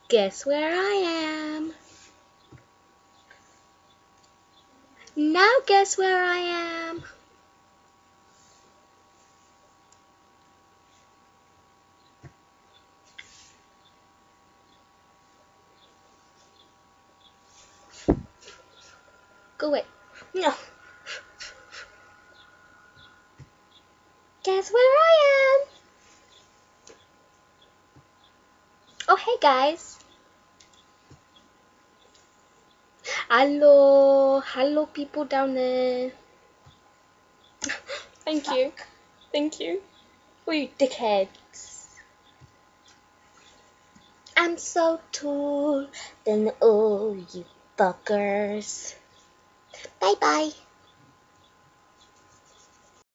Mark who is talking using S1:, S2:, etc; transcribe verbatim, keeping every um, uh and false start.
S1: Guess where I am? Now guess where I am? Go away. No. Guess where I am? Oh, hey guys. Hello. Hello, people down there. Thank you. Thank you. Oh, you dickheads. I'm so tall than all you fuckers. Bye bye.